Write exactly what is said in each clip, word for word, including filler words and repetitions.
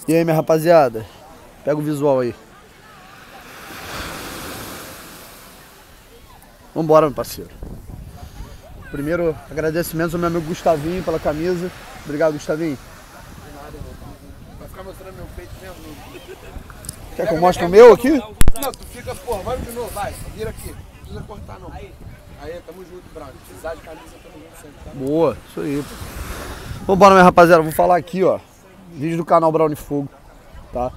E aí, minha rapaziada? Pega o visual aí. Vambora, meu parceiro. Primeiro, agradecimentos ao meu amigo Gustavinho pela camisa. Obrigado, Gustavinho. De nada, irmão. Vai ficar mostrando meu peito mesmo? Quer que eu mostre o meu aqui? Não, tu fica, porra, vai de novo, vai. Vira aqui. Não precisa cortar, não. Aí, aí tamo junto, Bravo. Se precisar de camisa, tamo junto sempre, tá? Boa, isso aí. Vambora, minha rapaziada. Vou falar aqui, ó. Vídeo do canal Brownie Fogo, tá?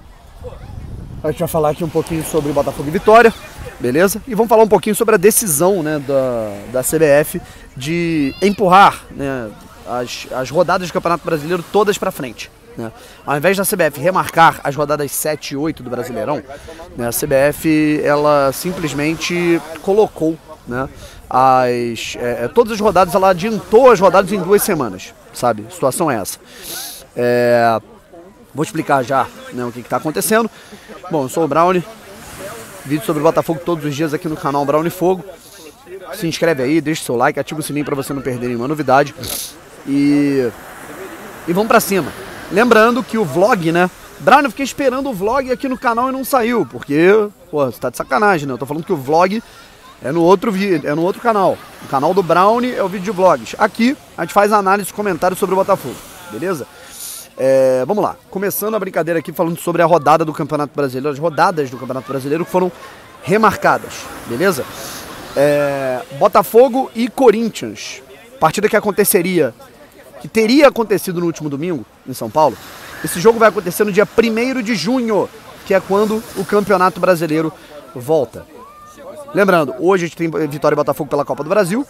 A gente vai falar aqui um pouquinho sobre Botafogo e Vitória, beleza? E vamos falar um pouquinho sobre a decisão, né, da, da C B F de empurrar, né, as, as rodadas do Campeonato Brasileiro todas pra frente, né? Ao invés da C B F remarcar as rodadas sete e oito do Brasileirão, né, a C B F, ela simplesmente colocou, né, as, é, todas as rodadas, ela adiantou as rodadas em duas semanas, sabe? A situação é essa. É, vou explicar já, né, o que está acontecendo. Bom, eu sou o Brownie, vídeo sobre o Botafogo todos os dias aqui no canal Brownie Fogo. Se inscreve aí, deixa o seu like, ativa o sininho para você não perder nenhuma novidade. E, e vamos pra cima. Lembrando que o vlog, né, Brownie, eu fiquei esperando o vlog aqui no canal e não saiu, porque, pô, você tá de sacanagem, né? Eu tô falando que o vlog é no outro vídeo, é no outro canal. O canal do Brownie é o vídeo de vlogs. Aqui a gente faz análise e comentários sobre o Botafogo, beleza? É, vamos lá, começando a brincadeira aqui falando sobre a rodada do Campeonato Brasileiro, as rodadas do Campeonato Brasileiro que foram remarcadas, beleza? É, Botafogo e Corinthians, partida que aconteceria, que teria acontecido no último domingo em São Paulo. Esse jogo vai acontecer no dia primeiro de junho, que é quando o Campeonato Brasileiro volta. Lembrando, hoje a gente tem Vitória e Botafogo pela Copa do Brasil.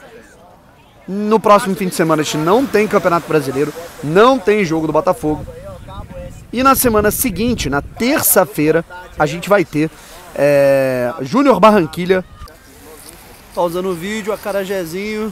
No próximo fim de semana a gente não tem Campeonato Brasileiro, não tem jogo do Botafogo. E na semana seguinte, na terça-feira, a gente vai ter é, Júnior Barranquilla. Pausando o vídeo, acarajézinho.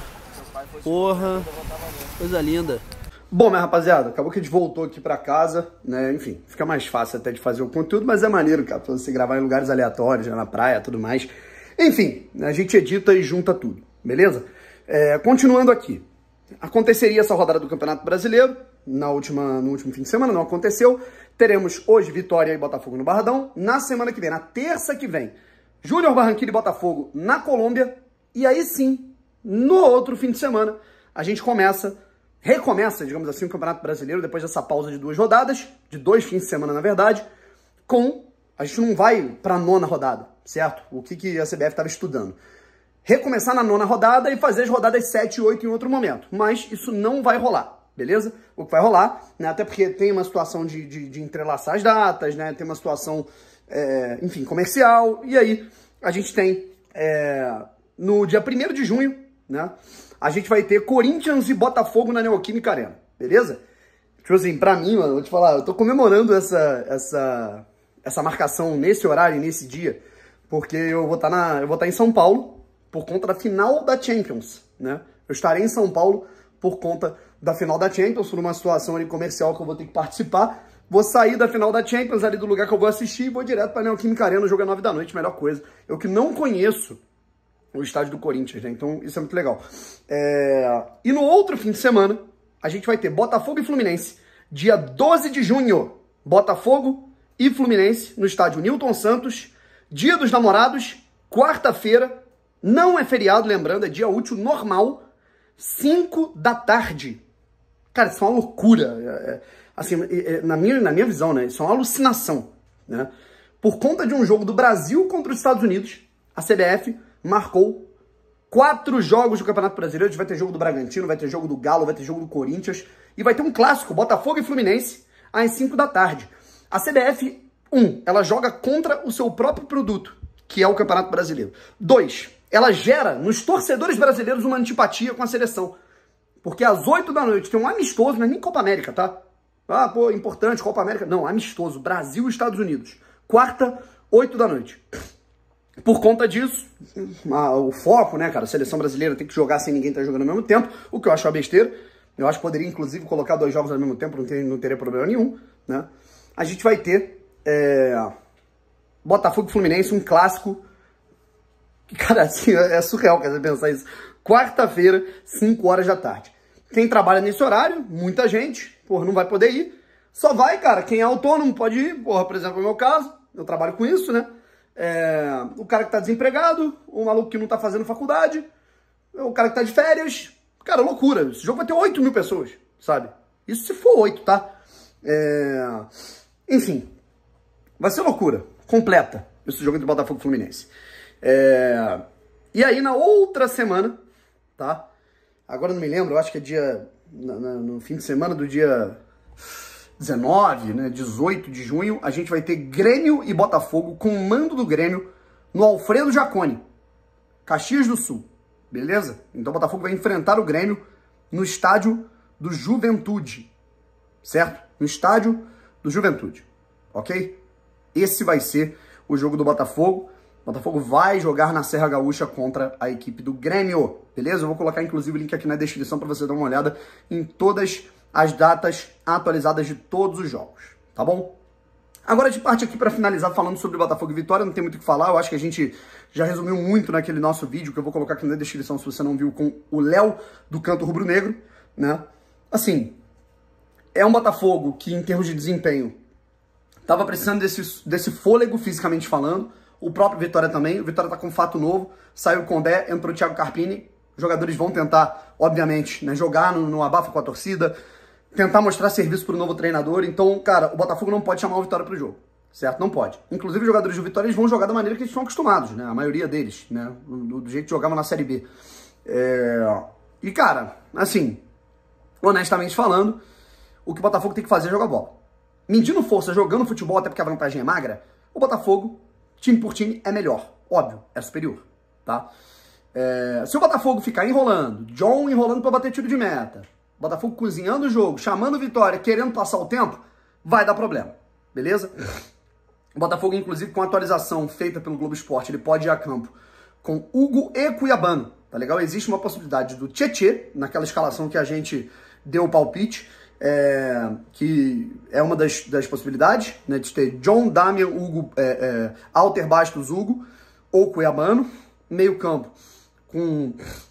Porra, coisa linda. Bom, minha rapaziada, acabou que a gente voltou aqui pra casa, né? Enfim, fica mais fácil até de fazer o conteúdo, mas é maneiro, cara, pra você gravar em lugares aleatórios, né, na praia, tudo mais. Enfim, a gente edita e junta tudo, beleza? É, continuando aqui, aconteceria essa rodada do Campeonato Brasileiro na última, no último fim de semana, não aconteceu. Teremos hoje Vitória e Botafogo no Barradão. Na semana que vem, na terça que vem, Júnior Barranquilla e Botafogo na Colômbia. E aí sim, no outro fim de semana, a gente começa, recomeça, digamos assim, o Campeonato Brasileiro, depois dessa pausa de duas rodadas, de dois fins de semana, na verdade, com... A gente não vai para a nona rodada, certo? O que, que a C B F estava estudando. Recomeçar na nona rodada e fazer as rodadas sete e oito em outro momento. Mas isso não vai rolar, beleza? O que vai rolar, né, até porque tem uma situação de, de, de entrelaçar as datas, né, tem uma situação, é, enfim, comercial. E aí a gente tem, é, no dia primeiro de junho, né, a gente vai ter Corinthians e Botafogo na Neoquímica Arena, beleza? Tipo assim, pra mim, mano, vou te falar, eu tô comemorando essa, essa, essa marcação nesse horário, nesse dia, porque eu vou estar na, eu vou estar em São Paulo, por conta da final da Champions, né? Eu estarei em São Paulo por conta da final da Champions, por uma situação ali comercial que eu vou ter que participar. Vou sair da final da Champions, ali do lugar que eu vou assistir, e vou direto para a Neoquímica Arena, o jogo é nove da noite, melhor coisa. Eu que não conheço o estádio do Corinthians, né? Então isso é muito legal. É... E no outro fim de semana, a gente vai ter Botafogo e Fluminense, dia doze de junho. Botafogo e Fluminense no estádio Newton Santos, dia dos namorados, quarta-feira. Não é feriado, lembrando, é dia útil normal, cinco da tarde. Cara, isso é uma loucura. É, é, assim, é, na, minha, na minha visão, né? Isso é uma alucinação, né? Por conta de um jogo do Brasil contra os Estados Unidos, a C B F marcou quatro jogos do Campeonato Brasileiro. A gente vai ter jogo do Bragantino, vai ter jogo do Galo, vai ter jogo do Corinthians. E vai ter um clássico, Botafogo e Fluminense, às cinco da tarde. A C B F, um, ela joga contra o seu próprio produto, que é o Campeonato Brasileiro. Dois, ela gera nos torcedores brasileiros uma antipatia com a seleção. Porque às oito da noite tem um amistoso, não é nem Copa América, tá? Ah, pô, importante, Copa América. Não, amistoso, Brasil e Estados Unidos. Quarta, oito da noite. Por conta disso, o foco, né, cara, a seleção brasileira tem que jogar sem ninguém estar jogando ao mesmo tempo, o que eu acho uma besteira. Eu acho que poderia, inclusive, colocar dois jogos ao mesmo tempo, não, ter, não teria problema nenhum, né? A gente vai ter é, Botafogo e Fluminense, um clássico. Cara, assim, é surreal você pensar isso. Quarta-feira, cinco horas da tarde. Quem trabalha nesse horário, muita gente, porra, não vai poder ir. Só vai, cara, quem é autônomo pode ir, porra, por exemplo, no meu caso, eu trabalho com isso, né? É, o cara que tá desempregado, o maluco que não tá fazendo faculdade, o cara que tá de férias. Cara, loucura. Esse jogo vai ter oito mil pessoas, sabe? Isso se for oito, tá? É... Enfim, vai ser loucura completa esse jogo entre Botafogo e Fluminense. É... E aí, na outra semana, tá? Agora eu não me lembro, eu acho que é dia... No, no fim de semana do dia dezenove, né? dezoito de junho, a gente vai ter Grêmio e Botafogo com o mando do Grêmio no Alfredo Jaconi, Caxias do Sul. Beleza? Então o Botafogo vai enfrentar o Grêmio no estádio do Juventude. Certo? No estádio do Juventude. Ok? Esse vai ser o jogo do Botafogo. O Botafogo vai jogar na Serra Gaúcha contra a equipe do Grêmio. Beleza? Eu vou colocar inclusive o link aqui na descrição para você dar uma olhada em todas as datas atualizadas de todos os jogos. Tá bom? Agora a gente parte aqui para finalizar falando sobre Botafogo e Vitória, não tem muito o que falar, eu acho que a gente já resumiu muito naquele nosso vídeo, que eu vou colocar aqui na descrição se você não viu, com o Léo do Canto Rubro Negro, né? Assim, é um Botafogo que em termos de desempenho tava precisando desse, desse fôlego fisicamente falando, o próprio Vitória também, o Vitória tá com um fato novo, saiu o Condé, entrou o Thiago Carpini, os jogadores vão tentar, obviamente, né, jogar no, no abafa com a torcida, tentar mostrar serviço para o novo treinador. Então, cara, o Botafogo não pode chamar o Vitória para o jogo, certo? Não pode. Inclusive, os jogadores do Vitória eles vão jogar da maneira que eles estão acostumados, né? A maioria deles, né? Do, do jeito que jogavam na Série B. É... E, cara, assim, honestamente falando, o que o Botafogo tem que fazer é jogar bola. Medindo força, jogando futebol, até porque a vantagem é magra, o Botafogo, time por time, é melhor. Óbvio, é superior, tá? É... Se o Botafogo ficar enrolando, John enrolando para bater tiro de meta, Botafogo cozinhando o jogo, chamando Vitória, querendo passar o tempo, vai dar problema, beleza? O Botafogo, inclusive, com a atualização feita pelo Globo Esporte, ele pode ir a campo com Hugo e Cuiabano, tá legal? Existe uma possibilidade do Tietê, naquela escalação que a gente deu o palpite, é, que é uma das, das possibilidades, né, de ter John, Damian, Hugo, é, é, Alter Bastos, Hugo ou Cuiabano, meio campo com...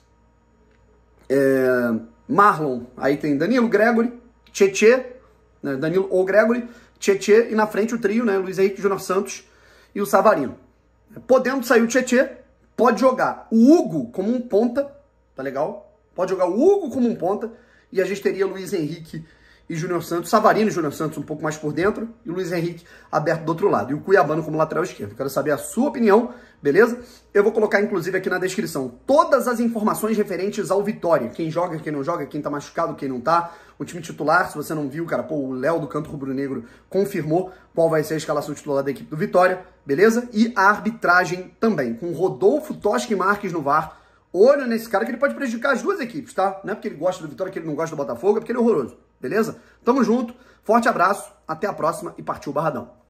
É, Marlon, aí tem Danilo, Gregory, Tietê, né, Danilo ou Gregory, Tietê, e na frente o trio, né, Luiz Henrique, Júnior Santos e o Savarino. Podendo sair o Tietê, pode jogar o Hugo como um ponta, tá legal? Pode jogar o Hugo como um ponta, e a gente teria Luiz Henrique e Júnior Santos, Savarino e Júnior Santos um pouco mais por dentro, e o Luiz Henrique aberto do outro lado, e o Cuiabano como lateral esquerdo. Eu quero saber a sua opinião, beleza? Eu vou colocar, inclusive, aqui na descrição todas as informações referentes ao Vitória. Quem joga, quem não joga, quem tá machucado, quem não tá. O time titular, se você não viu, cara, pô, o Léo do Canto Rubro Negro confirmou qual vai ser a escalação titular da equipe do Vitória, beleza? E a arbitragem também, com Rodolfo Toschi Marques no V A R. Olho nesse cara que ele pode prejudicar as duas equipes, tá? Não é porque ele gosta do Vitória que ele não gosta do Botafogo, é porque ele é horroroso, beleza? Tamo junto, forte abraço, até a próxima e partiu o Barradão.